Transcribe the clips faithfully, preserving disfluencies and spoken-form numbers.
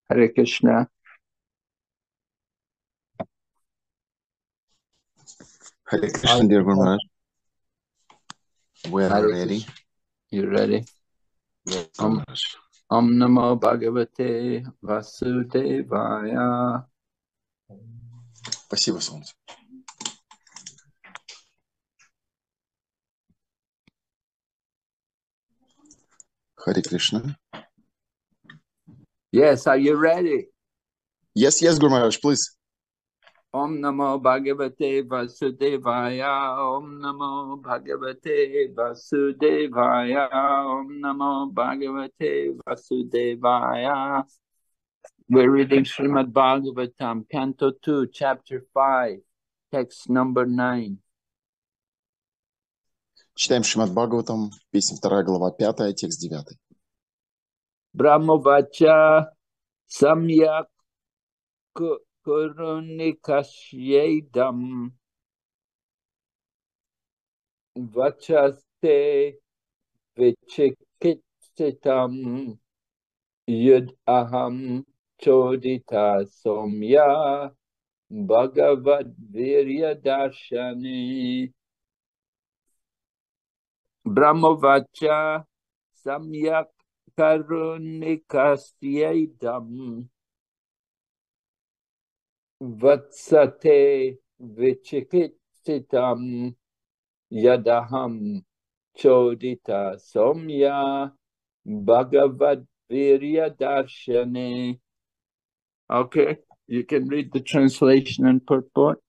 Hare Krishna. Hare Krishna, dear Guru Maharaj. We are Hare ready. Krishna. You ready? Yes, Guru Om, Maharaj. Om Namo Bhagavate Vasudevaya. Спасибо, Солнце. Hare Krishna. Yes, are you ready? Yes, yes, Guru Maharaj, please. Om Namo Bhagavate Vasudevaya. Om Namo Bhagavate Vasudevaya. Om Namo Bhagavate Vasudevaya. We're reading Srimad Bhagavatam, Canto two, Chapter five, text number nine. Читаем Шримад Бхагаватам, песня вторая, глава пятая, текст девятый. Brahmavacha samyak kurunikashyedam vachaste vichikitsitam yud aham chodita somya bhagavad virya darshani. Brahmavacha samyak karunikashyedam vatsate vichikitsitam yadaham chodita somya bhagavad virya darshane. Okay, you can read the translation and purport.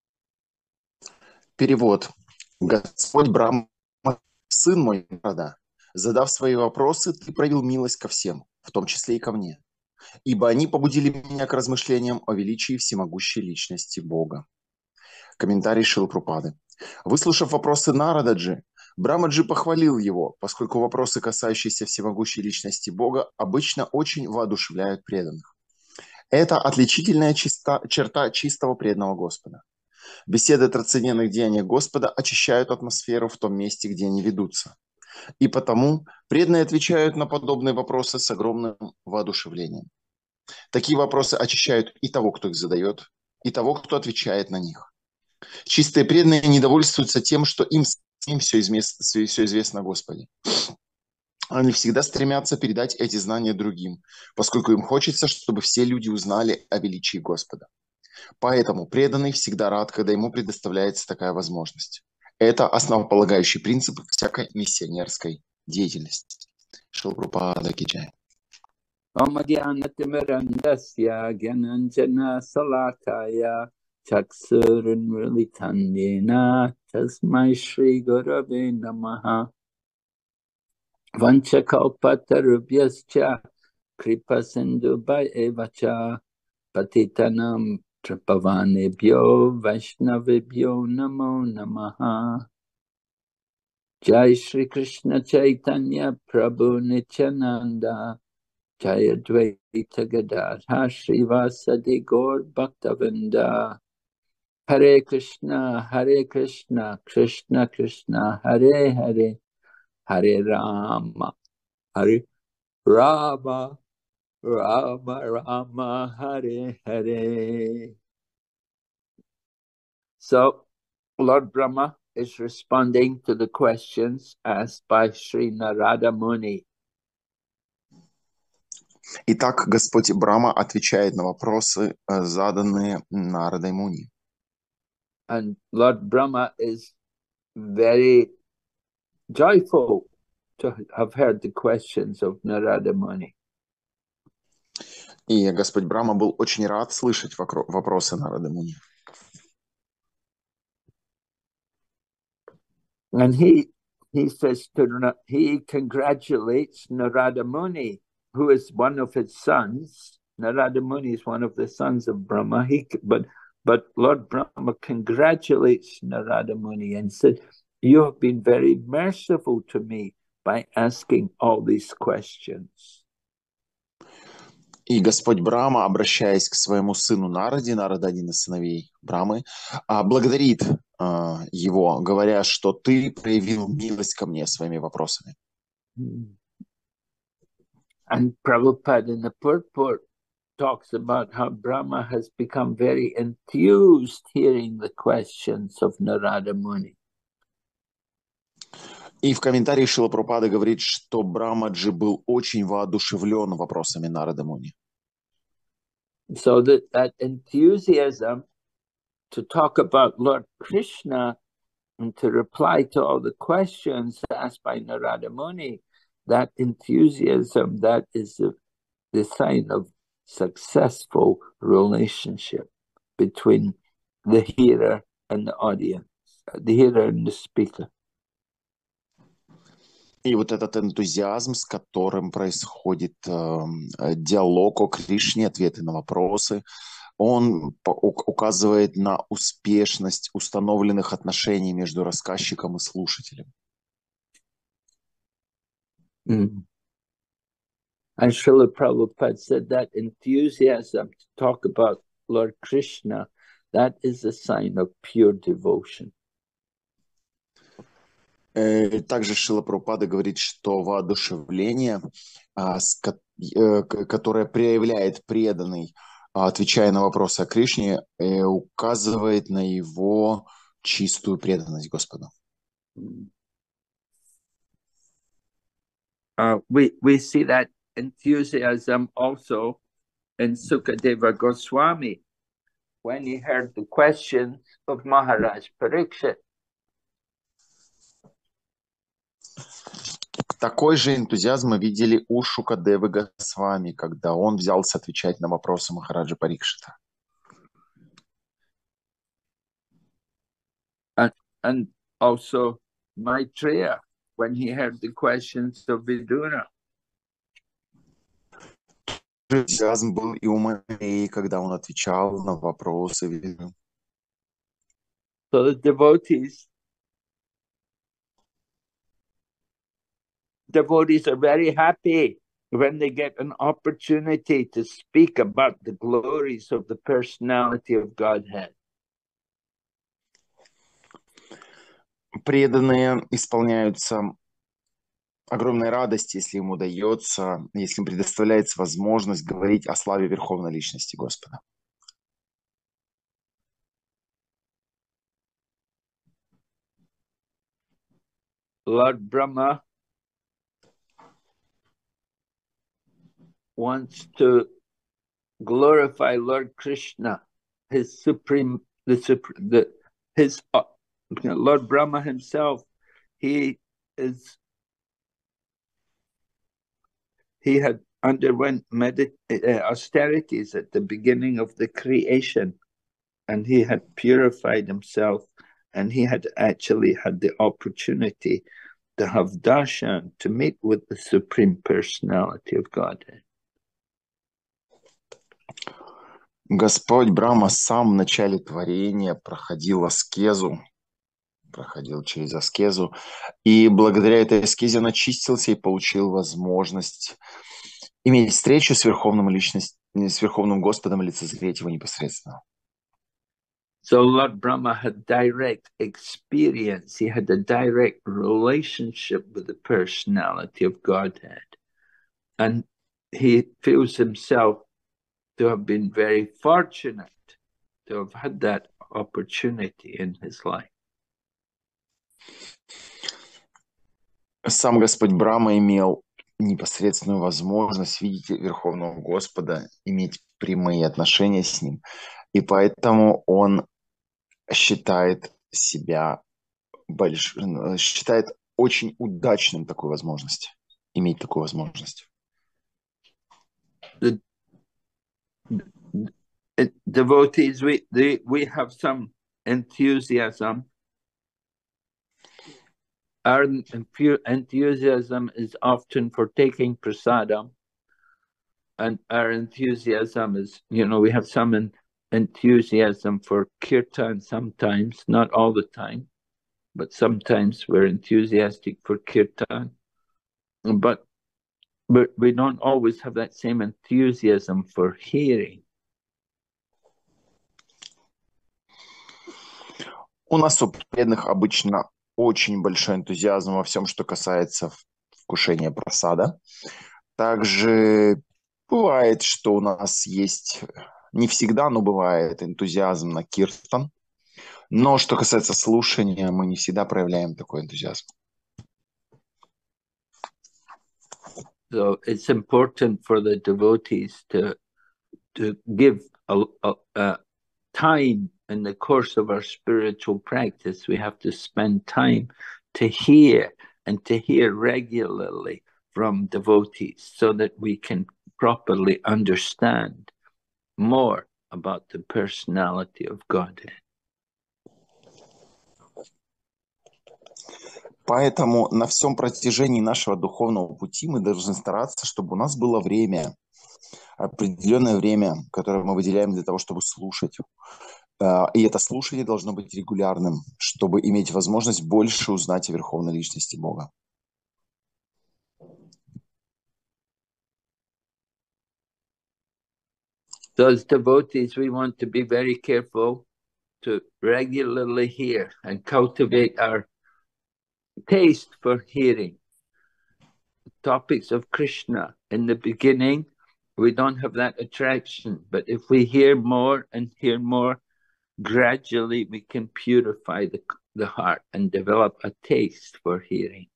Перевод. Господь Брахма, сын мой, Нарада, задав свои вопросы, ты проявил милость ко всем, в том числе и ко мне, ибо они побудили меня к размышлениям о величии всемогущей личности Бога. Комментарий Шрилы Прабхупады. Выслушав вопросы Нарададжи, Брамаджи похвалил его, поскольку вопросы, касающиеся всемогущей личности Бога, обычно очень воодушевляют преданных. Это отличительная чиста, черта чистого преданного Господа. Беседы о трансцендентных деяниях Господа очищают атмосферу в том месте, где они ведутся. И потому преданные отвечают на подобные вопросы с огромным воодушевлением. Такие вопросы очищают и того, кто их задает, и того, кто отвечает на них. Чистые преданные не довольствуются тем, что им самим все известно, все известно о Господе. Они всегда стремятся передать эти знания другим, поскольку им хочется, чтобы все люди узнали о величии Господа. Поэтому преданный всегда рад, когда ему предоставляется такая возможность. Это основополагающий принцип всякой миссионерской деятельности. Шрила Прабхупада ки джай. Om Adhyanatimurandasya Gyananjana Salakaya Chaksurunmilitandena Tasmai Shri Gurave Namaha Vanchakalpatarubhyascha Kripa Sindhubhai Evacha Patitanam Trapavanebhyo Vaishnavebhyo Namo Namaha. Jai Shri Krishna Chaitanya Prabhu Nityananda Jaya Dvaita Gadadha Srivasadi Gaur Bhaktavinda. Hare Krishna, Hare Krishna, Krishna Krishna, Hare Hare, Hare Rama, Hare Rama, Rama Rama, Hare Hare. So, Lord Brahma is responding to the questions asked by Sri Narada Muni. Итак, Господь Брахма отвечает на вопросы, заданные Нарадой Муни. And Lord Brahma is very joyful to have heard the questions of Narada Muni. И Господь Брахма был очень рад слышать вопросы Нарады Муни. And he he says to he congratulates Narada Muni, who is one of his sons. Narada Muni is one of the sons of Brahma. He but but Lord Brahma congratulates Narada Muni and said, "You have been very merciful to me by asking all these questions." И Господь Брахма, обращаясь к своему сыну Нараде, Нарада один из сыновей Брамы, благодарит его, говоря, что ты проявил милость ко мне своими вопросами. And Prabhupada in the purport talks about how Brahma has become very enthused hearing the questions of Narada Muni. И в комментарии Шрила Прабхупада говорит, что Брамаджи был очень воодушевлен вопросами Нарада Муни. So that, that enthusiasm to talk about Lord Krishna and to reply to all the questions asked by Narada Muni, that enthusiasm, that is the, the sign of successful relationship between the hearer and the audience, the hearer and the speaker. И вот этот энтузиазм, с которым происходит э, диалог о Кришне, ответы на вопросы, он указывает на успешность установленных отношений между рассказчиком и слушателем. Mm. And Srila Prabhupada said that enthusiasm to talk about Lord Krishna, that is a sign of pure devotion. Также Шрила Прабхупада говорит, что воодушевление, которое проявляет преданный, отвечая на вопросы о Кришне, указывает на его чистую преданность Господу. Uh, we, we see that enthusiasm also in Sukadeva Goswami when he heard the questions of Maharaj Pariksit. Такой же энтузиазм мы видели у Шукадевы Госвами, когда он взялся отвечать на вопросы Махараджа Парикшита. And, and also Maitreya, when he heard the questions of Vidura. Энтузиазм был и у Майтрии, когда он отвечал на вопросы Видуры. So the devotees Devotees are very happy when they get an opportunity to speak about the glories of the personality of Godhead. Преданные исполняются огромной радости, если им удается, если им предоставляется возможность говорить о славе Верховной Личности Господа. Lord Brahma wants to glorify Lord Krishna, his supreme, the supreme, the his uh, Lord Brahma himself. He is. He had underwent medit uh, austerities at the beginning of the creation, and he had purified himself, and he had actually had the opportunity to have darshan, to meet with the Supreme Personality of Godhead. Господь Брахма сам в начале творения проходил аскезу, проходил через аскезу, и благодаря этой аскезе он очистился и получил возможность иметь встречу с Верховным Личностью, с Верховным Господом и лицезреть его непосредственно. So Lord Brahma had direct experience. He had a direct relationship with the personality of Godhead. And he feels himself to have been very fortunate to have had that opportunity in his life. Сам Господь Брахма имел непосредственную возможность видеть Верховного Господа, иметь прямые отношения с ним. И поэтому он считает себя больш... считает очень удачным такую возможность, иметь такую возможность. The, the devotees, we, they, we have some enthusiasm. Our enthusiasm is often for taking prasadam, and our enthusiasm is, you know, we have some en enthusiasm for kirtan sometimes, not all the time, but sometimes we're enthusiastic for kirtan. But, but we don't always have that same enthusiasm for hearing. У нас у преданных обычно очень большой энтузиазм во всем, что касается вкушения прасада. Также Бывает, что у нас есть, не всегда, но бывает энтузиазм на киртан. Но что касается слушания, мы не всегда проявляем такой энтузиазм. So it's important for the devotees to to give a, a, a time in the course of our spiritual practice. We have to spend time to hear and to hear regularly from devotees so that we can properly understand more about the personality of God. Поэтому на всем протяжении нашего духовного пути мы должны стараться, чтобы у нас было время, определенное время, которое мы выделяем для того, чтобы слушать. И это слушание должно быть регулярным, чтобы иметь возможность больше узнать о Верховной Личности Бога. So as devotees, we want to be very careful to regularly hear and cultivate our taste for hearing topics of Krishna. In the beginning, we don't have that attraction, but if we hear more and hear more, gradually we can purify the, the heart and develop a taste for hearing.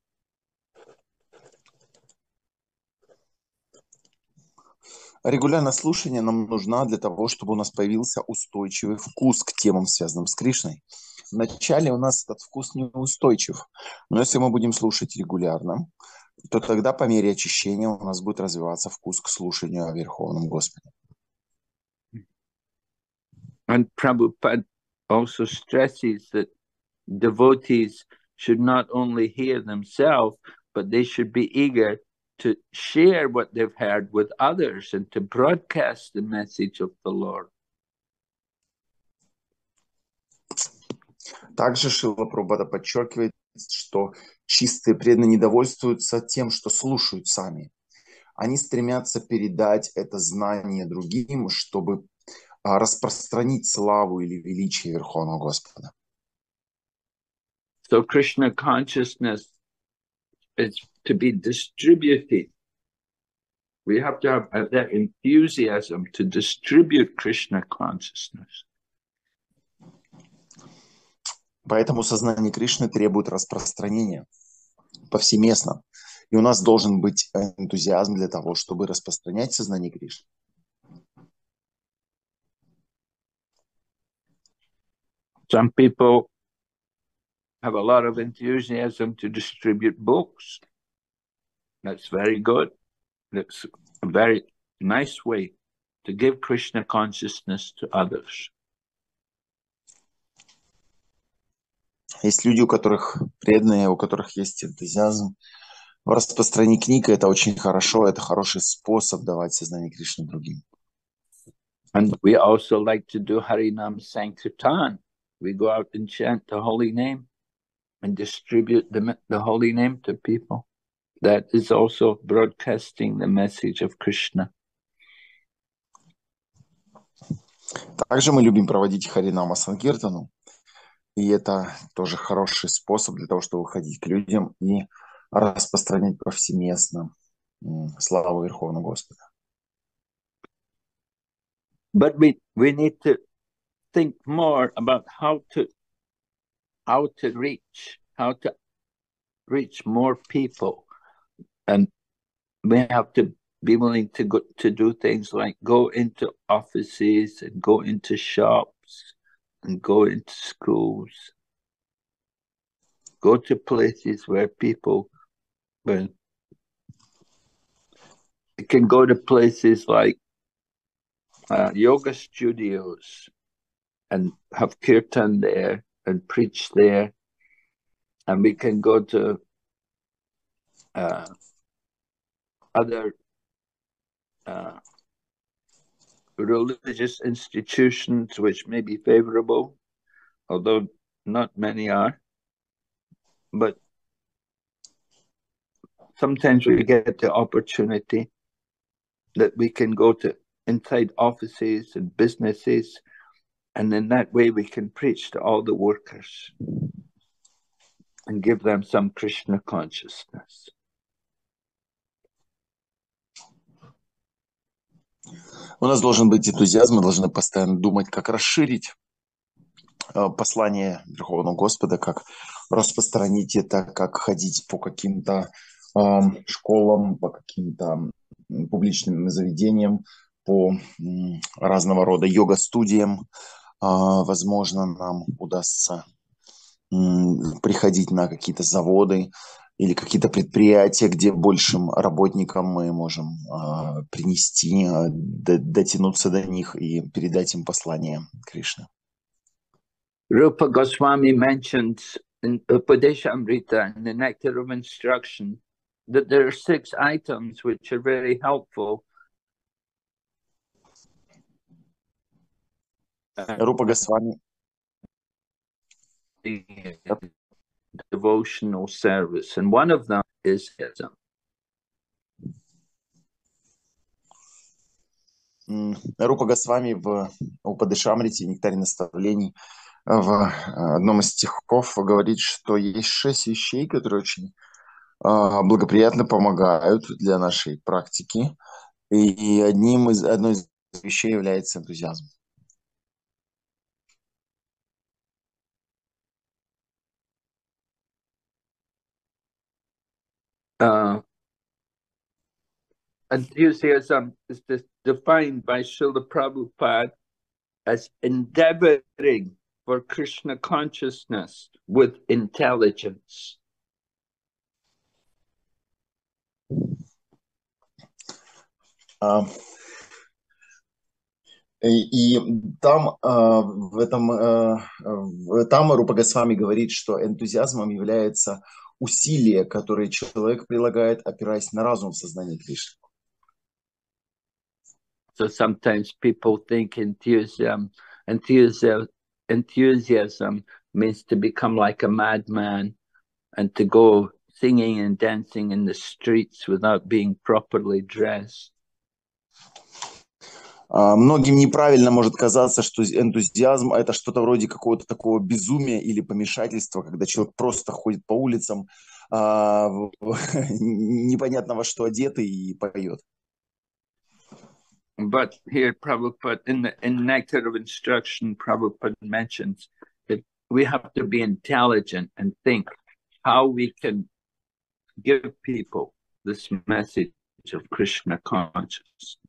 Регулярное слушание нам нужно для того, чтобы у нас появился устойчивый вкус к темам, связанным с Кришной. Вначале у нас этот вкус неустойчив, но если мы будем слушать регулярно, то тогда по мере очищения у нас будет развиваться вкус к слушанию о Верховном Господе. And Prabhupada also stresses that devotees should not only hear themselves, but they should be eager to share what they've heard with others and to broadcast the message of the Lord. Также Шрила Прабхупада подчеркивает, что чистые преданные не довольствуются тем, что слушают сами. Они стремятся передать это знание другим, чтобы распространить славу или величие Верховного Господа. So Krishna consciousness is to be distributed. We have to have that enthusiasm to distribute Krishna consciousness. Поэтому сознание Кришны требует распространения повсеместно. И у нас должен быть энтузиазм для того, чтобы распространять сознание Кришны. Some people have a lot of enthusiasm to distribute books. That's very good. That's a very nice way to give Krishna consciousness to others. Есть люди, у которых преданные, у которых есть энтузиазм в распространении книг, и это очень хорошо, это хороший способ давать сознание Кришны другим. And we also like to do Harinam Sankirtan. We go out and chant the holy name and distribute the, the holy name to people. That is also broadcasting the message of Krishna. Также мы любим проводить Харинама Санкиртану, и это тоже хороший способ для того, чтобы выходить к людям и распространять повсеместно славу Верховного Господа. But we, we need to think more about how to how to reach, how to reach more people. And we have to be willing to go to do things like go into offices and go into shops and go into schools. Go to places where people well, you can go to places like uh, yoga studios and have kirtan there and preach there. And we can go to uh, other uh, religious institutions which may be favorable, although not many are. But sometimes we get the opportunity that we can go to inside offices and businesses, and in that way we can preach to all the workers and give them some Krishna consciousness. У нас должен быть энтузиазм, мы должны постоянно думать, как расширить э, послание Верховного Господа, как распространить это, как ходить по каким-то э, школам, по каким-то м, публичным заведениям, по м, разного рода йога-студиям. А, возможно, нам удастся м, приходить на какие-то заводы или какие-то предприятия, где большим работникам мы можем а, принести, а, д- дотянуться до них и передать им послание Кришны. Rupa Goswami mentions in Upadeshamrita, in the Nectar of Instruction, that there are six items which are very helpful. Рупа Госвами, Devotional service, and one of them is Ism. м, Рупа Госвами в Упадешамрите, Нектаре наставлений, в одном из стихов говорит, что есть шесть вещей, которые очень а, благоприятно помогают для нашей практики. И одним из, одной из вещей является энтузиазм. Uh, enthusiasm is defined by Srila Prabhupada as endeavoring for Krishna consciousness with intelligence. А, И, и там, а, в этом, а, в- там Рупа Госвами говорит, что энтузиазмом является усилие, которое человек прилагает, опираясь на разум в сознании Кришны. So sometimes people think enthusiasm, enthusiasm, enthusiasm means to become like a madman and to go singing and dancing in the streets without being properly dressed. А, Многим неправильно может казаться, что энтузиазм – это что-то вроде какого-то такого безумия или помешательства, когда человек просто ходит по улицам, а, в- непонятно во что одетый и поет. But here, Prabhupada, in the in Nectar of Instruction, Prabhupada mentions that we have to be intelligent and think how we can give people this message of Krishna consciousness.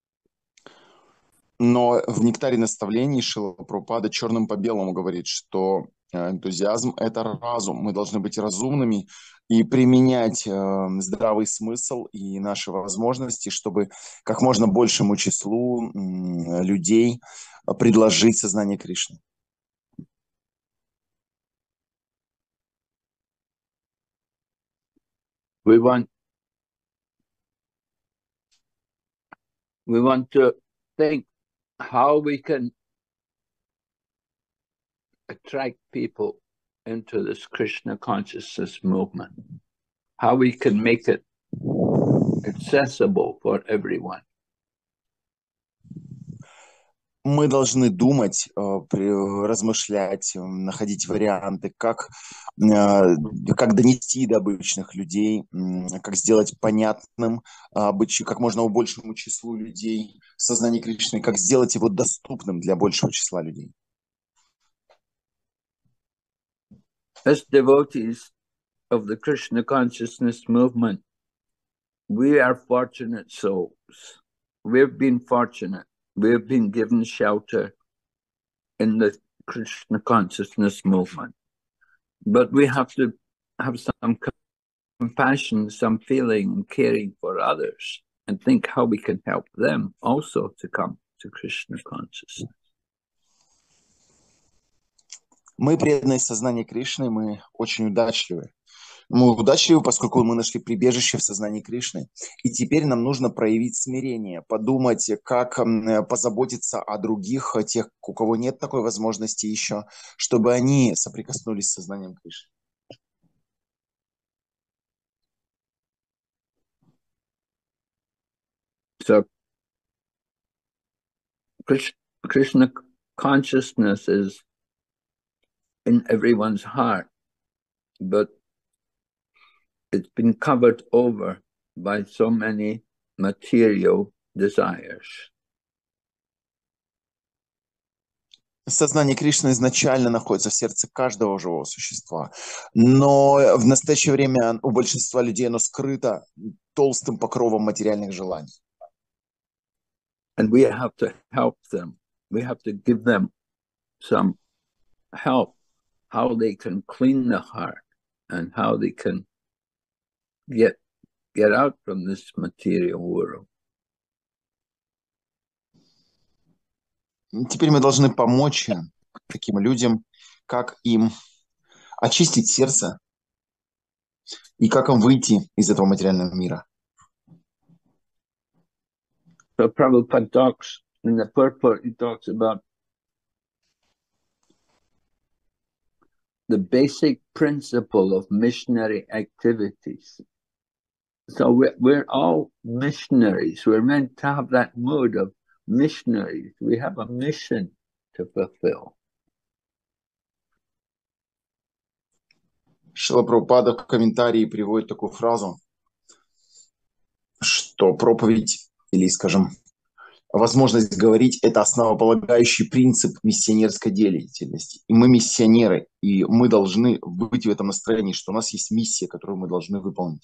Но в «Нектаре наставлений» Шрила Прабхупада черным по белому говорит, что э, энтузиазм – это разум. Мы должны быть разумными и применять э, здравый смысл и наши возможности, чтобы как можно большему числу м, людей предложить сознание Кришны. We want we want to think how we can attract people into this Krishna consciousness movement, how we can make it accessible for everyone. Мы должны думать, э, при- размышлять, э, находить варианты, как, э, как донести до обычных людей, м, как сделать понятным обыч- как можно большему числу людей сознание Кришны, как сделать его доступным для большего числа людей. As devotees of the Krishna consciousness movement, we are fortunate souls. We've been fortunate. We've been given shelter in the Krishna consciousness movement. But we have to have some compassion, some feeling and caring for others, and think how we can help them also to come to Krishna consciousness. Мы преданные сознания Кришны, мы очень удачливы. Мы удачливы, поскольку мы нашли прибежище в сознании Кришны. И теперь нам нужно проявить смирение, подумать, как м, позаботиться о других, о тех, у кого нет такой возможности еще, чтобы они соприкоснулись с сознанием Кришны. So Krishna consciousness is in everyone's heart, but it's been covered over by so many material desires. Сознание Кришны изначально находится в сердце каждого живого существа, но в настоящее время у большинства людей оно скрыто толстым покровом материальных желаний. And we have to help them. We have to give them some help, how they can clean the heart and how they can get, get out from this material world. Теперь мы должны помочь таким людям, как им очистить сердце и как им выйти из этого материального мира. So Prabhupada talks in the purport, he talks about the basic principle of missionary activities. So we're, we're all missionaries. We're meant to have that mode of missionaries. We have a mission to fulfill. Шрила Прабхупада в комментарии приводит такую фразу, что проповедь или, скажем, возможность говорить – это основополагающий принцип миссионерской деятельности. И мы миссионеры, и мы должны быть в этом настроении, что у нас есть миссия, которую мы должны выполнить.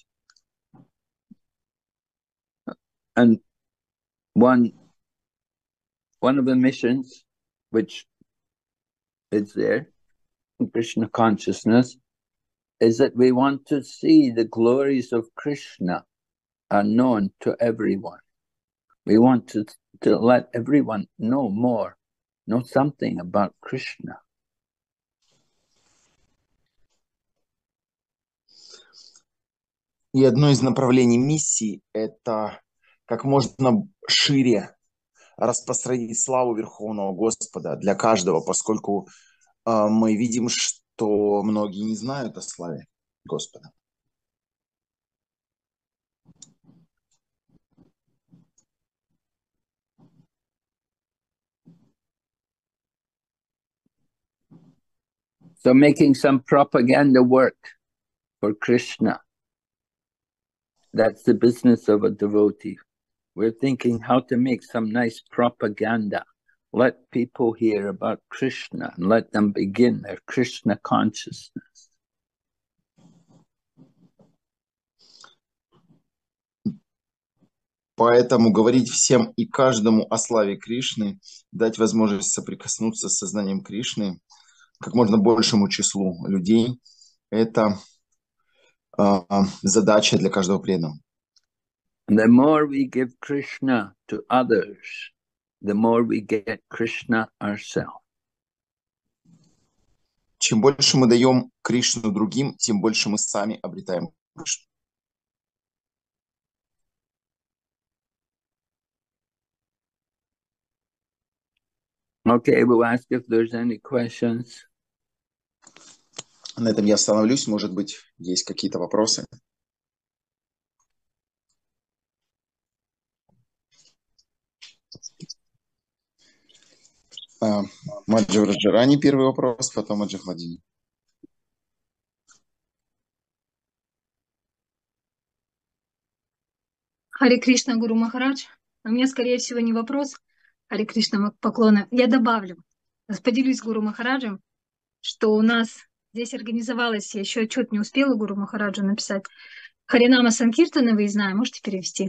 And one, one of the missions which is there in Krishna consciousness is that we want to see the glories of Krishna are known to everyone. We want to, to let everyone know more, know something about Krishna. И одно из направлений миссии – это как можно шире распространить славу Верховного Господа для каждого, поскольку э, мы видим, что многие не знают о славе Господа. So making some propaganda work for Krishna, that's the business of a devotee. We're thinking how to make some nice propaganda. Let people hear about Krishna and let them begin their Krishna consciousness. Поэтому говорить всем и каждому о славе Кришны, дать возможность соприкоснуться с сознанием Кришны как можно большему числу людей, это э, задача для каждого преданного. The more we give Krishna to others, the more we get Krishna ourselves. Чем больше мы даем Кришну другим, тем больше мы сами обретаем Кришну. Okay, we'll ask if there's any questions. На этом я остановлюсь. Может быть, есть какие-то вопросы? Маджи Раджарани первый вопрос, потом Маджи Хладини. Харе Кришна, Гуру Махарадж. У меня, скорее всего, не вопрос. Харе Кришна, поклоны. Я добавлю, поделюсь с Гуру Махараджем, что у нас здесь организовалось, я еще отчет не успела Гуру Махараджу написать, Харинама Санкиртана, вы знаете, можете перевести?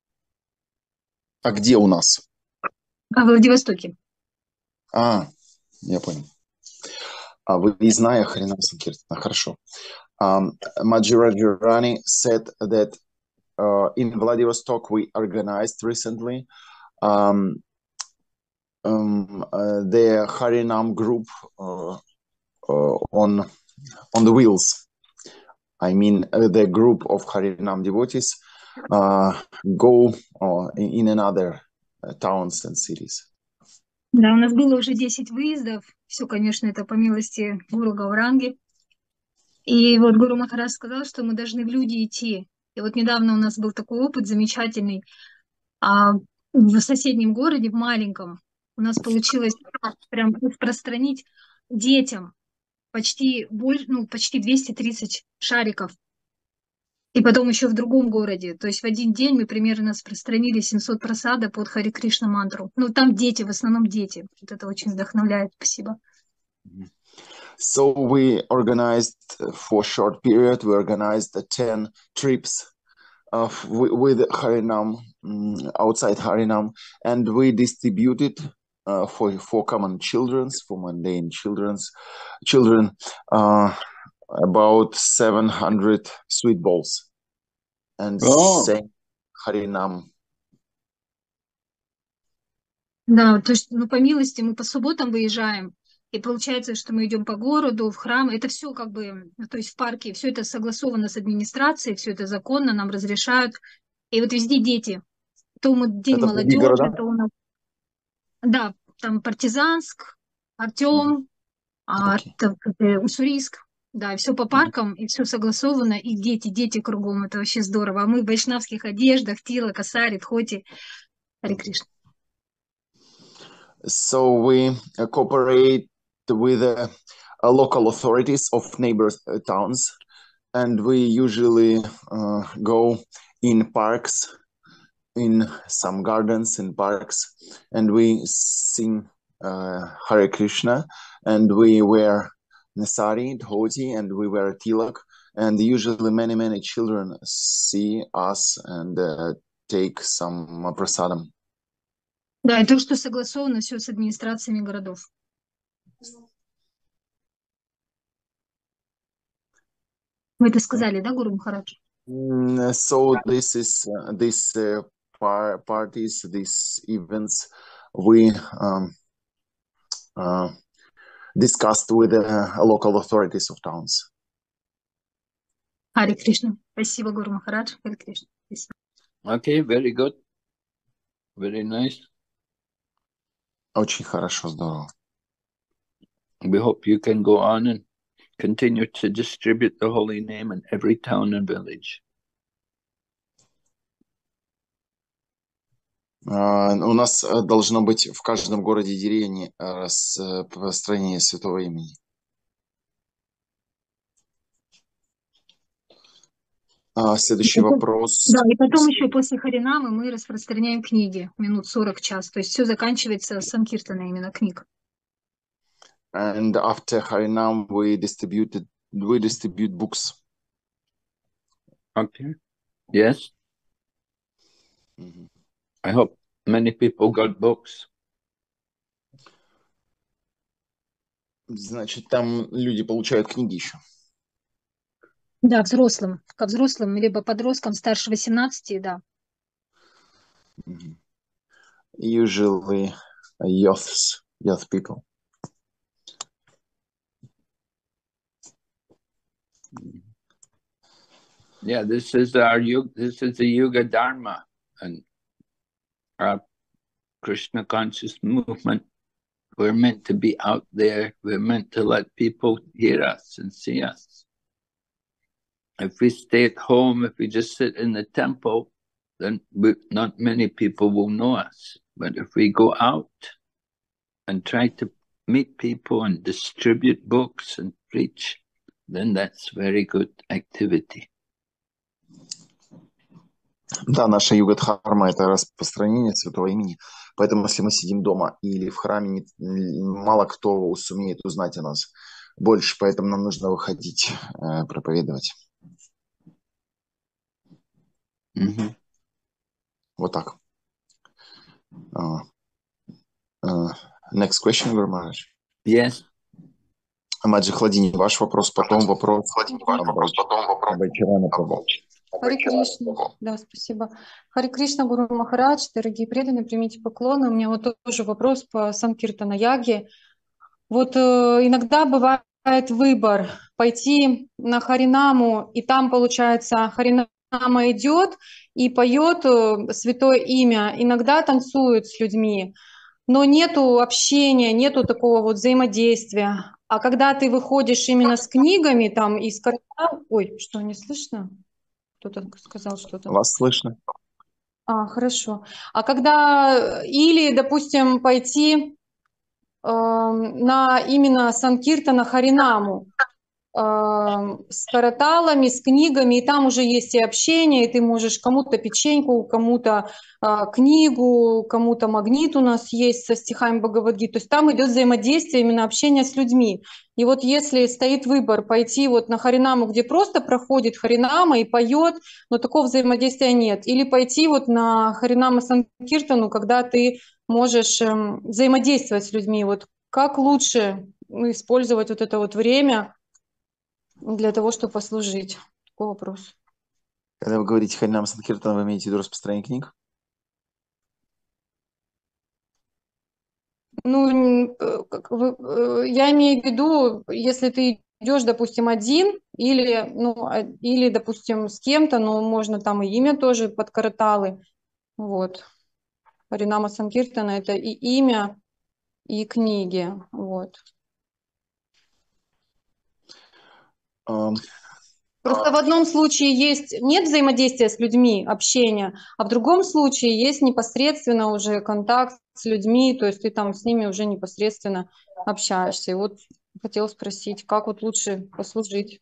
А где у нас? А в Владивостоке. А, я понял. А вы знаете Харинама Санкиртана, хорошо. Um, Маджи Раджарани said that uh, in Vladivostok we organized recently um, um, uh, the Harinam group uh, uh, on on the wheels. I mean, uh, the group of Harinam devotees uh, go uh, in, in another uh, towns and cities. Да, у нас было уже десять выездов. Все, конечно, это по милости Гуру Гауранги. И вот Гуру Махарадж сказал, что мы должны в люди идти. И вот недавно у нас был такой опыт замечательный. А в соседнем городе, в маленьком, у нас получилось прям распространить детям почти больше, ну, почти двести тридцать шариков И потом еще в другом городе. То есть в один день мы примерно распространили семьсот просада под Хари Кришна мантру. Ну, там дети, в основном дети. Вот это очень вдохновляет. Спасибо. So we organized for a short period, we organized ten trips of, with Harinam, outside Harinam, and we distributed uh, for, for common children's, for mundane children's, children, uh, about seven hundred sweet balls and Oh. sang Harinam. Да, то есть, ну, по милости, мы по субботам выезжаем, и получается, что мы идем по городу, в храм. Это все как бы, то есть в парке, все это согласовано с администрацией, все это законно, нам разрешают. И вот везде дети. То мы день Это другие молодежи, города? то у нас... Да, там Партизанск, Артем, а, Okay. там, э, Уссурийск. Да, все по паркам, и все согласовано, и дети, дети кругом. Это вообще здорово. А мы в вайшнавских одеждах, тила, косари, тхоти. Харе Кришна. So we uh, cooperate with uh, uh, local authorities of neighbor uh, towns, and we usually uh, go in parks, in some gardens and parks, and we sing uh, Hare Krishna, and we wear Nasari, dhoti, and we wear tilak, and usually many, many children see us and uh, take some uh, prasadam. Да, и то, что согласовано все с администрациями городов. Вы это сказали, да, Гуру Махарадж? Mm, So this is uh, these uh, par parties, these events, we um, uh, discussed with the uh, local authorities of towns. Харе Кришна. Спасибо, Гуру Махарадж. Харе Кришна. Спасибо. Okay, very good. Very nice. Очень хорошо, здорово. We hope you can go on and continue to distribute the holy name in every town and village. Uh, у нас uh, должно быть в каждом городе и деревне uh, распространение святого имени. Uh, следующий И потом- вопрос. Да, и потом еще после Харинамы мы распространяем книги минут сорок час. То есть все заканчивается санкиртаной именно книг. And after Harinam, we distributed we distribute books. Okay. Yes, Мгм. I hope many people got books. Значит, там люди получают книги еще. Да, взрослым. Ко взрослым, либо подросткам старше восемнадцати, да. Мгм. Usually uh, youths, youth people. Yeah, this is our yuga, this is the Yuga Dharma and our Krishna conscious movement. We're meant to be out there. We're meant to let people hear us and see us. If we stay at home, if we just sit in the temple, then we, not many people will know us. But if we go out and try to meet people and distribute books and preach, then that's very good activity. Да, наша юга-дхарма – это распространение святого имени. Поэтому, если мы сидим дома или в храме, не- мало кто сумеет узнать о нас больше. Поэтому нам нужно выходить, э, проповедовать. Mm-hmm. Вот так. Uh, uh, next question, Guru Maharaj. Yes. Маджи Хладини, ваш вопрос, потом вопрос. Абайчарана Прабhu. Харе Кришна. Да, спасибо. Харе Кришна, Гуру Махарадж, дорогие преданные, примите поклоны. У меня вот тоже вопрос по Санкиртана Яге. Вот э, иногда бывает выбор пойти на Харинаму, и там, получается, Харинама идет и поет э, святое имя, иногда танцует с людьми, но нету общения, нету такого вот взаимодействия. А когда ты выходишь именно с книгами, там, из Харинамы... Ой, что, не слышно? Кто-то сказал что-то. Вас слышно? А, хорошо. А когда или, допустим, пойти э, на именно Санкиртана Харинаму, с караталами, с книгами, и там уже есть и общение, и ты можешь кому-то печеньку, кому-то а, книгу, кому-то магнит у нас есть со стихами Бхагавад-гиты. То есть там идет взаимодействие, именно общение с людьми. И вот если стоит выбор пойти вот на Харинаму, где просто проходит Харинама и поет, но такого взаимодействия нет, или пойти вот на Харинама Санкиртану, когда ты можешь эм, взаимодействовать с людьми, вот как лучше ну, использовать вот это вот время для того, чтобы послужить? Такой вопрос. Когда вы говорите Харинам Санкиртан, вы имеете в виду распространение книг? Ну, как вы, я имею в виду, если ты идешь, допустим, один, или, ну, или, допустим, с кем-то, но можно там и имя тоже под караталы. Вот. Харинама Санкиртана — это и имя, и книги. Вот. Um... Просто в одном случае есть, нет взаимодействия с людьми, общения, а в другом случае есть непосредственно уже контакт с людьми, то есть ты там с ними уже непосредственно общаешься. И вот хотела спросить, как вот лучше послужить?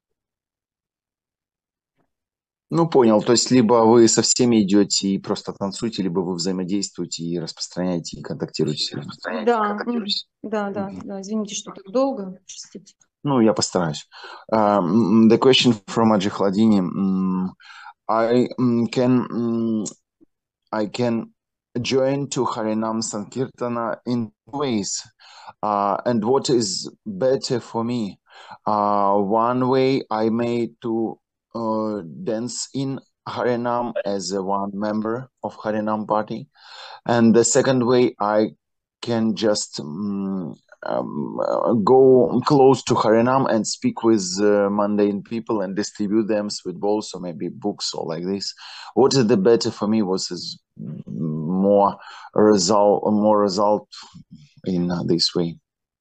Ну, понял. То есть либо вы со всеми идете и просто танцуете, либо вы взаимодействуете и распространяете, и контактируете с людьми. Да, да, да, да. Извините, что так долго. Простите. Ну, я постараюсь. Um, the question from Аджи Хладини. Um, I um, can um, I can join to Harinam Sankirtana in ways. Uh, and what is better for me? Uh, one way I made to uh, dance in Harinam as a one member of Harinam party. And the second way I can just um, um, uh, go close to Harinam and speak with uh, mundane people and distribute them with balls or maybe books or like this. What is the better for me was is more result, more result in uh, this way.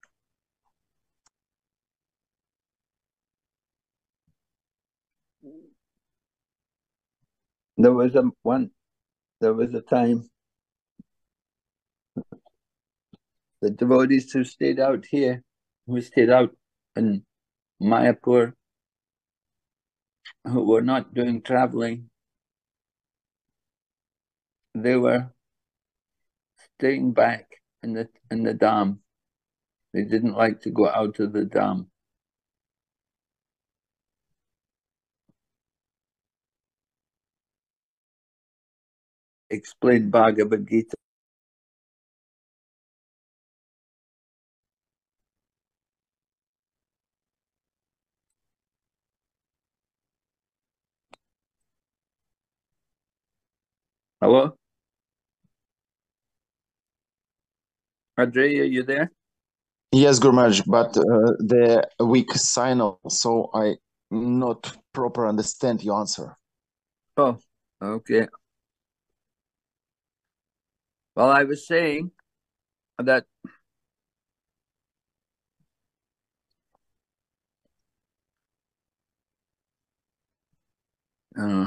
There was a one. There was a time the devotees who stayed out here, who stayed out in Mayapur, who were not doing traveling, they were staying back in the in the dam. They didn't like to go out of the dam. Explained Bhagavad Gita. Hello? Andrei, are you there? Yes, Gurmaj, but uh, the weak signal, so I not proper understand your answer. Oh, okay. Well, I was saying that uh,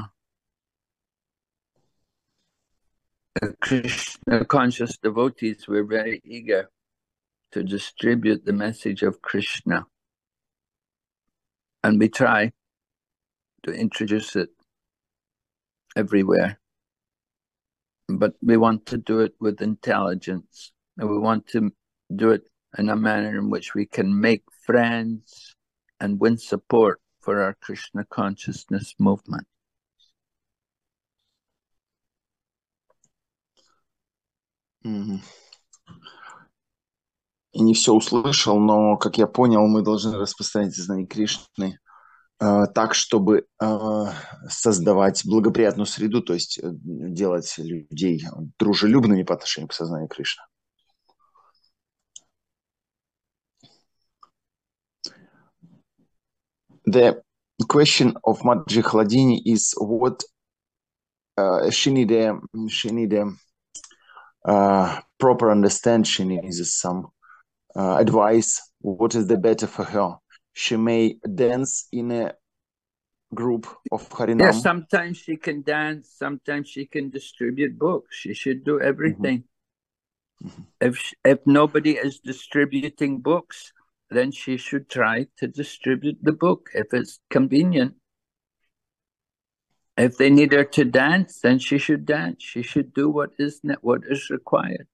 the Krishna conscious devotees were very eager to distribute the message of Krishna. And we try to introduce it everywhere. But we want to do it with intelligence. And we want to do it in a manner in which we can make friends and win support for our Krishna consciousness movement. Mm-hmm. И не все услышал, но, как я понял, мы должны распространять знания Кришны э, так, чтобы э, создавать благоприятную среду, то есть э, делать людей дружелюбными по отношению к сознанию Кришны. The question of Madhji Hladini is what uh, she need a, she need a uh, proper understand, she needs some Uh, advice, what is the better for her? She may dance in a group of Harinam. Yeah, sometimes she can dance, sometimes she can distribute books. She should do everything. Mm-hmm. If if nobody is distributing books, then she should try to distribute the book if it's convenient. If they need her to dance, then she should dance. She should do what is what is required.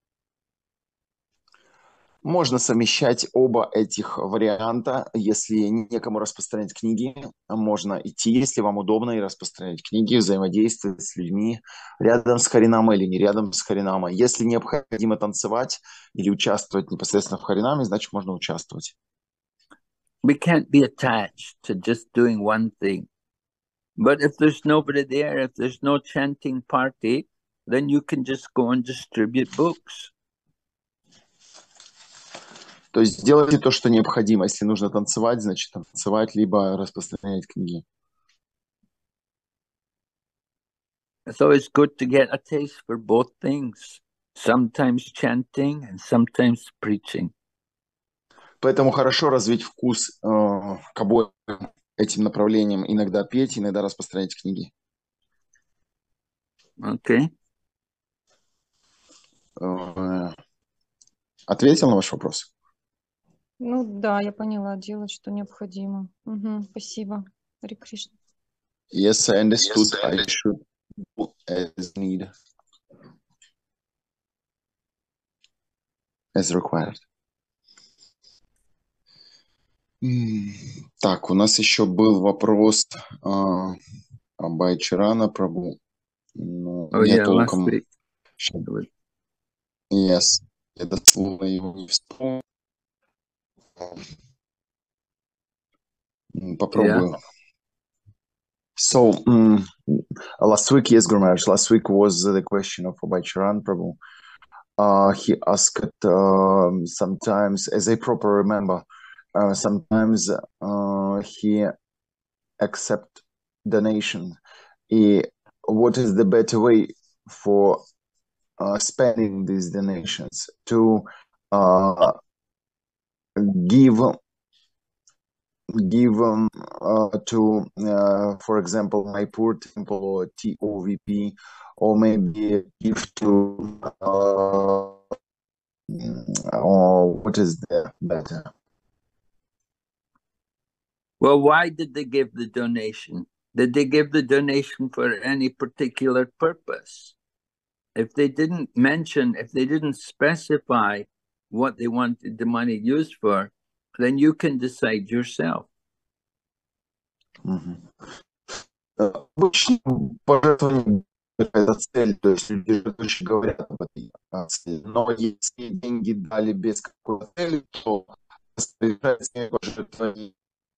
Можно совмещать оба этих варианта. Если некому распространять книги, можно идти, если вам удобно, и распространять книги, взаимодействовать с людьми рядом с Харинамой или не рядом с Харинамой. Если необходимо танцевать или участвовать непосредственно в Харинаме, значит, можно участвовать. We can't be attached to just doing one thing. But if there's nobody there, if there's no chanting party, then you can just go and distribute books. То есть делайте то, что необходимо. Если нужно танцевать, значит танцевать, либо распространять книги. So it's good to get a taste for both things. Sometimes chanting and sometimes preaching. Поэтому хорошо развить вкус э, к обоим этим направлениям. Иногда петь, иногда распространять книги. Okay. Э, ответил на ваш вопрос? Ну да, я поняла, делать, что необходимо. Угу, спасибо. Харе Кришна. Yes, I understood. I should do as need, as required. Так, у нас еще был вопрос а, Абайчарана Прабу. Но Oh, я yeah, толком... last week. Yes, я дословно его не вспомнил. Попробую. Yeah. So, um, last week, yes, Guru Maharaj, last week was the question of Abhaicharan Prabhu. Uh, he asked uh, sometimes, as I properly remember, uh, sometimes uh, he accept donation. Uh, what is the better way for uh, spending these donations? To uh, give give um, uh, to, uh, for example, Maipur Temple or T O V P, or maybe give to, uh, or what is the better? Well, why did they give the donation? Did they give the donation for any particular purpose? If they didn't mention, if they didn't specify what they wanted the money used for, then you can decide yourself. Обычно пожертвование это цель, то есть люди очень говорят об этой цели. Но если деньги дали без какой цели, то пожертвования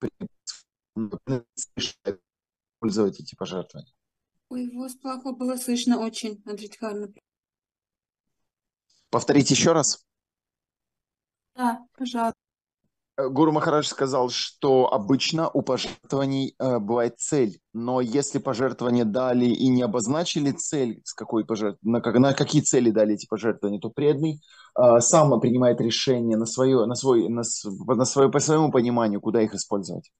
использовать эти пожертвования. Ой, вас плохо было слышно очень, Андрей Тиханович. Повторите еще раз. Да, пожалуйста. Гуру Махарадж сказал, что обычно у пожертвований э, бывает цель, но если пожертвования дали и не обозначили цель, с какой пожертв... на, как... на какие цели дали эти пожертвования, то преданный э, сам принимает решение на свое, на свой, на, на свое, по своему пониманию, куда их использовать.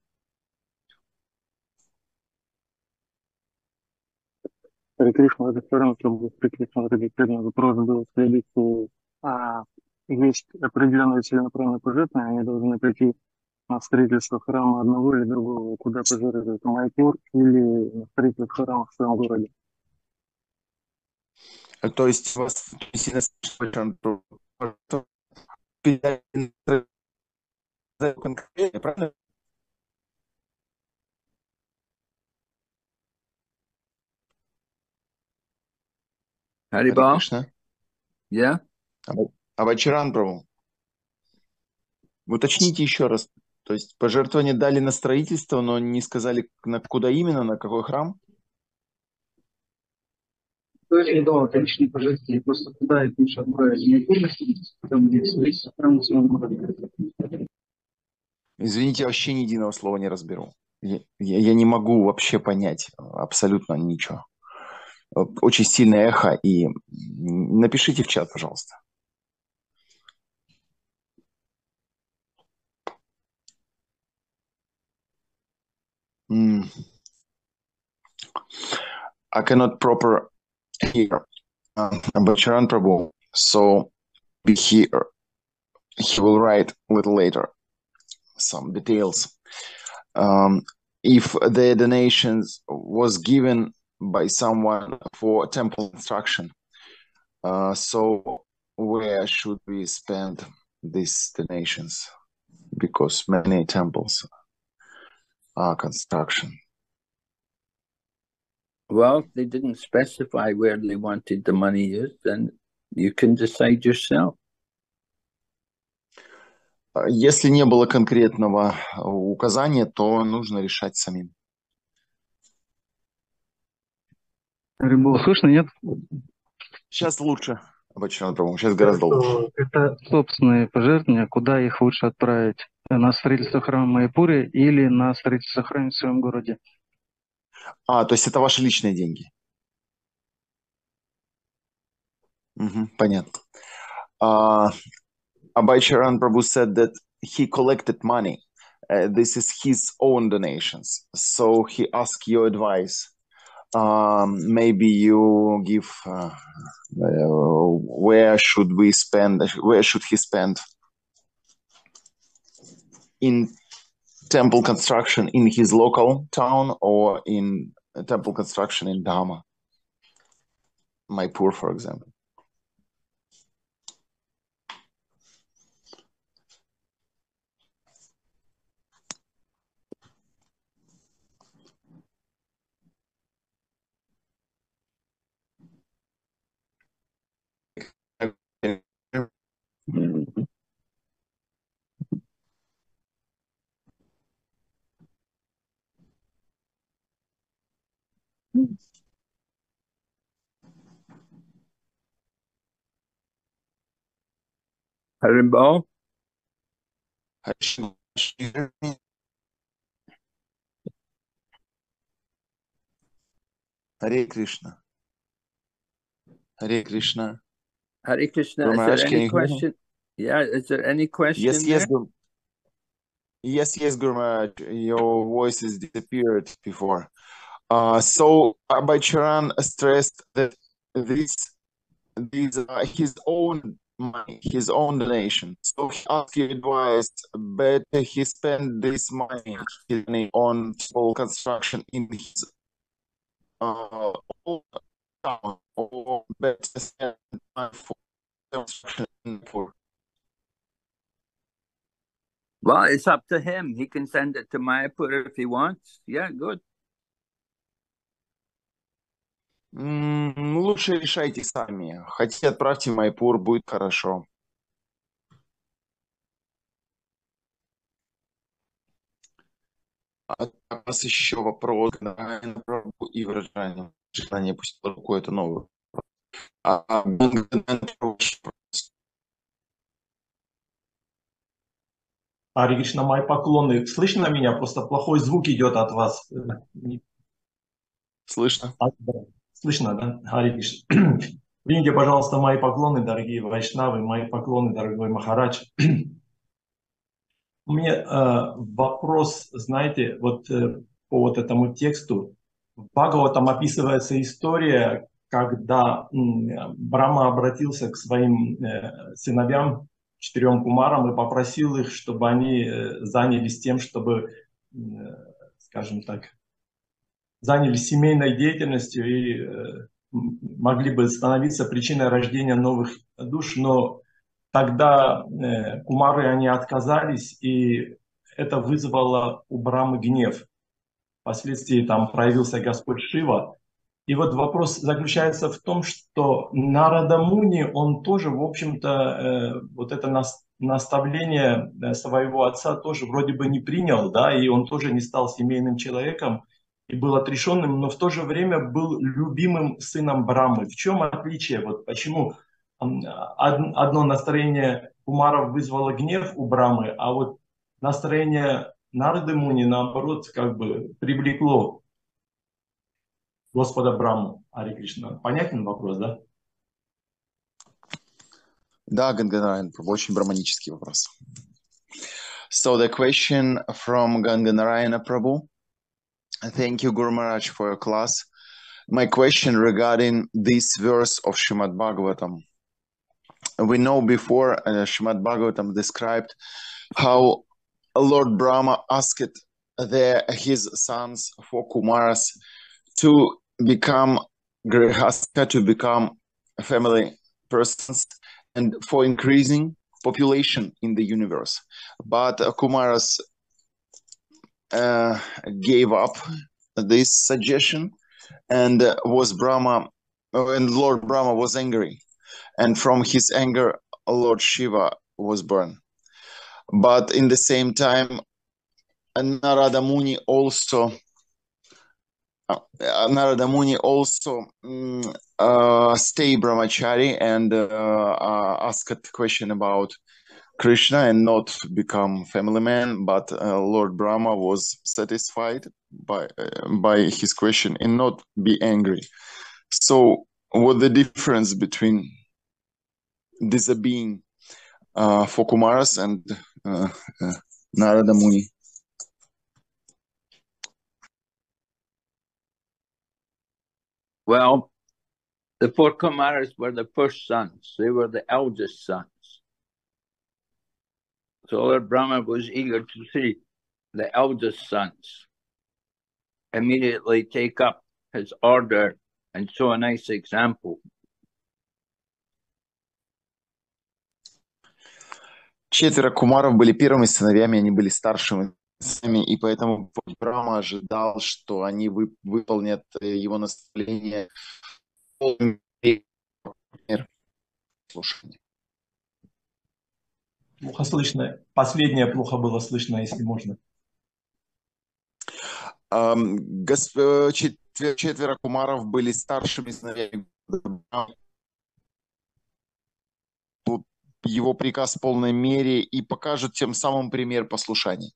Харе Кришна, это все равно, чтобы приключен этот преданный вопрос был следующий. А, есть определенные целенаправленные пожертвования, они должны прийти на строительство храма одного или другого, куда пожертвует Майпур, или на строительство храма в своем городе. То есть у вас сильно правильно? Харибал? Yeah? Абайчаран Прабу. Уточните еще раз. То есть пожертвования дали на строительство, но не сказали, на куда именно, на какой храм? Я давал личные пожертвования, просто куда их лучше отправить не полностью, там где строительство храма в своем городе. Извините, я вообще ни единого слова не разберу. Я, я, я не могу вообще понять абсолютно ничего. Очень сильное эхо, и напишите в чат, пожалуйста. Mm. I cannot proper hear um, Abhaicharan Prabhu, so be here. he will write a little later some details. Um, if the donations was given by someone for temple construction, uh, so where should we spend these donations? Because many temples are construction. Well, they didn't specify where they wanted the money used, then you can decide yourself. Если не было конкретного указания, то нужно решать самим. Было слышно, нет? Сейчас лучше. Сейчас гораздо лучше. Это собственные пожертвования, куда их лучше отправить? На строительство храма в Майяпуре или на строительство храма в своем городе? А, то есть это ваши личные деньги? Угу, понятно. Uh, Abhay Charan Prabhu said that he collected money. Uh, this is his own donations. So he asked your advice. Um, maybe you give uh, uh, where should we spend, where should he spend in temple construction in his local town or in temple construction in Dhamma, Mayapur, for example. Haribol? Hare Krishna. Hare Krishna. Hare Krishna, Guru is there Maharaj, any question? Yeah, is there any question Yes, there? yes, Guru. Yes, yes, Guru Maharaj. Your voice has disappeared before. Uh, so Abhay Charan stressed that this, these are his own money, his own donation. So he asked your advice, but he spent this money, his money on small construction in his uh, own town, or better spend time for construction in Mayapur. Well, it's up to him. He can send it to Mayapur if he wants. Yeah, good. Mm, лучше решайте сами. Хотите, отправьте в Майпур, будет хорошо. А у нас еще вопрос и выражение. Желание пусть рукой это новый. А, Харе Кришна, мои поклоны. Слышно меня? Просто плохой звук идет от вас. Слышно. А, да. Слышно, да? Харе Кришна. Примите, пожалуйста, мои поклоны, дорогие вайшнавы, мои поклоны, дорогой Махарадж. У меня э, вопрос, знаете, вот э, по вот этому тексту. В Бхагаватам описывается история, когда м, Брахма обратился к своим э, сыновьям, четырем кумарам, и попросил их, чтобы они э, занялись тем, чтобы, э, скажем так, занялись семейной деятельностью и э, могли бы становиться причиной рождения новых душ, но тогда э, кумары, они отказались, и это вызвало у Брамы гнев. Впоследствии там проявился Господь Шива. И вот вопрос заключается в том, что Нарада Муни, он тоже, в общем-то, э, вот это нас, наставление своего отца тоже вроде бы не принял, да, и он тоже не стал семейным человеком и был отрешенным, но в то же время был любимым сыном Брамы. В чем отличие? Вот почему одно настроение кумаров вызвало гнев у Брамы, а вот настроение Нарады Муни, наоборот, как бы привлекло Господа Браму. Харе Кришна. Понятен вопрос, да? Да, Ганганараяна Прабhu, очень браманический вопрос. So the question from Ganganarayana Prabhu. Thank you, Guru Maharaj, for your class. My question regarding this verse of Srimad Bhagavatam. we know before uh, Srimad Bhagavatam described how Lord Brahma asked the, his sons, four Kumaras, to become Grihastha, to become family persons, and for increasing population in the universe. But uh, Kumaras uh, gave up this suggestion, and uh, was Brahma, uh, and Lord Brahma was angry, and from his anger, Lord Shiva was born. But in the same time, Narada Muni also uh, Narada Muni also um, uh, stay brahmachari and uh, uh, asked a question about Krishna and not become family man, but uh, Lord Brahma was satisfied by uh, by his question and not be angry. So, what the difference between disobeying uh, for Kumaras and uh, uh, Narada Muni? Well, the four Kumaras were the first sons. They were the eldest sons. So Lord Brahma was eager to see the eldest sons immediately take up his order and show a nice example. Четверо кумаров были первыми сыновьями, они были старшими сыновьями, и поэтому Брахма ожидал, что они вы, выполнят его наставление в полном мере слушания. Плохо слышно. Последнее плохо было слышно, если можно. Um, госп... четвер... Четверо кумаров были старшими сыновьями. Его приказ в полной мере и покажут тем самым пример послушания.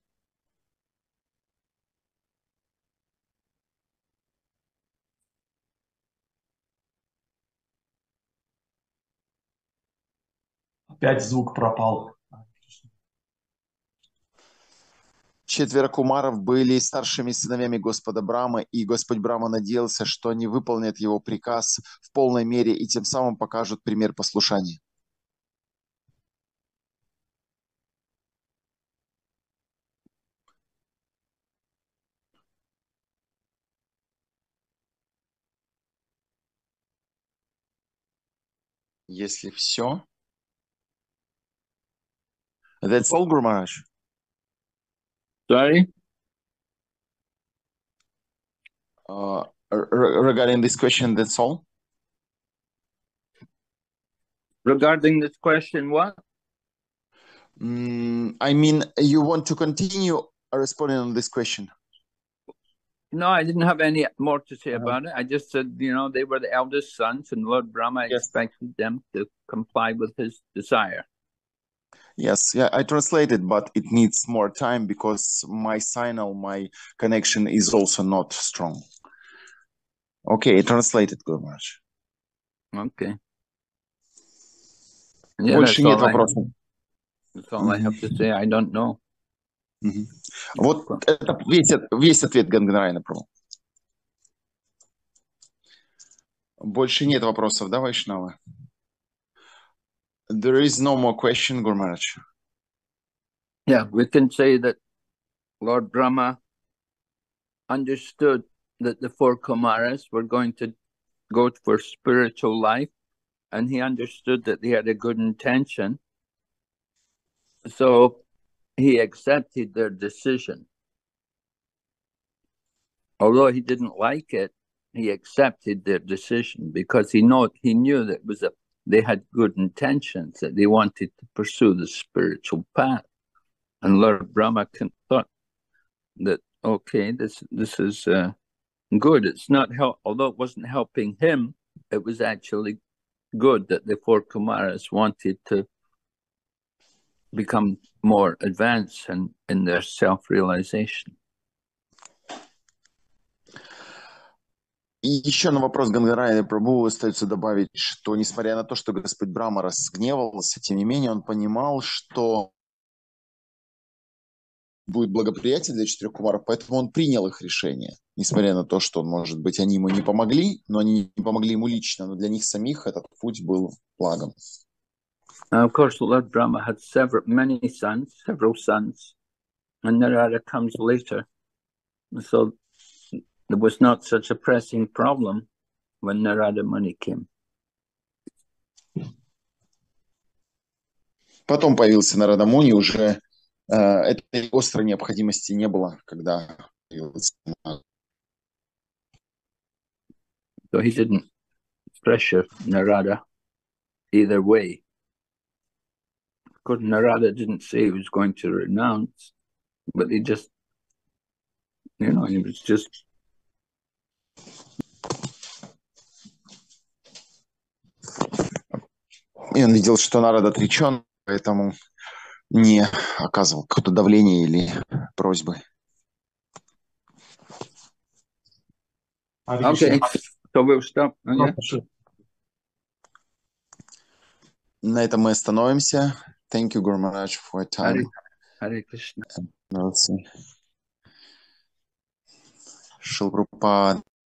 Опять звук пропал. Четверо кумаров были старшими сыновьями Господа Брамы, и Господь Брама надеялся, что они выполнят его приказ в полной мере и тем самым покажут пример послушания. Если все. That's all, Guru Maharaj. Sorry? Uh, regarding this question, that's all? Regarding this question, what? Mm, I mean, you want to continue responding on this question? No, I didn't have any more to say about it. I just said, you know, they were the eldest sons, and Lord Brahma yes. expected them to comply with his desire. Yes, yeah, I translated, but it needs more time because my signal, my connection is also not strong. Okay, translated, Guru Maharaj. Okay. Yeah, Больше нет вопросов. That's all I have to say. I don't know. Mm-hmm. Вот это весь, весь ответ Ганганараяна Прабху. Больше нет вопросов, да, Вайшнава? There is no more question, Guru Maharaj. Yeah, we can say that Lord Brahma understood that the four Kumaras were going to go for spiritual life, and he understood that they had a good intention. So he accepted their decision. Although he didn't like it, he accepted their decision because he know he knew that it was a they had good intentions, that they wanted to pursue the spiritual path. And Lord Brahma thought that, okay, this this is uh, good. It's not help, although it wasn't helping him, it was actually good that the four Kumaras wanted to become more advanced in, in their self-realization. И еще на вопрос Ганганараяна Прабху остается добавить, что несмотря на то, что Господь Брахма разгневался, тем не менее он понимал, что будет благоприятие для четырех кумаров, поэтому он принял их решение. Несмотря на то, что, может быть, они ему не помогли, но они не помогли ему лично, но для них самих этот путь был благом. Now, of course, Lord Brahma had several, many sons, several sons, and Narada comes later. So there was not such a pressing problem when Narada Muni came. Потом появился Нарада Муни, уже э, этой острой необходимости не было, когда появился. So he didn't pressure Narada either way. Of course, Narada didn't say he was going to renounce, but he just, you know, he was just И он видел, что Нарада отречен, поэтому не оказывал какое-то давление или просьбы. Okay, so we'll stop. Oh, yeah? На этом мы остановимся. Thank you, Guru Maharaj, for your time. Hare, Hare Krishna. Шила Прабхупада.